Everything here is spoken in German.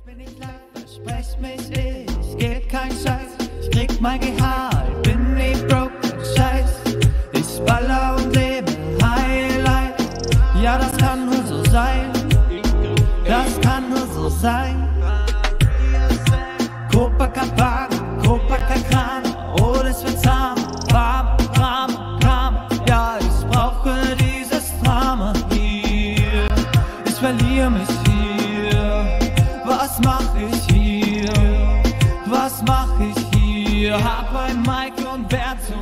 Bin ich live, versprech mich, ich geb kein Scheiß. Ich krieg mein Gehalt, bin nicht broke, Scheiß. Ich baller und lebe Highlight. Ja, das kann nur so sein. Das kann nur so sein. Copacabana, Copacabana, oh, das wird zahm. Warm, warm, warm. Ja, ich brauche dieses Drama hier. Ich verliere mich hier. Was mach ich hier? Was mach ich hier? Hab ein Mic und werd so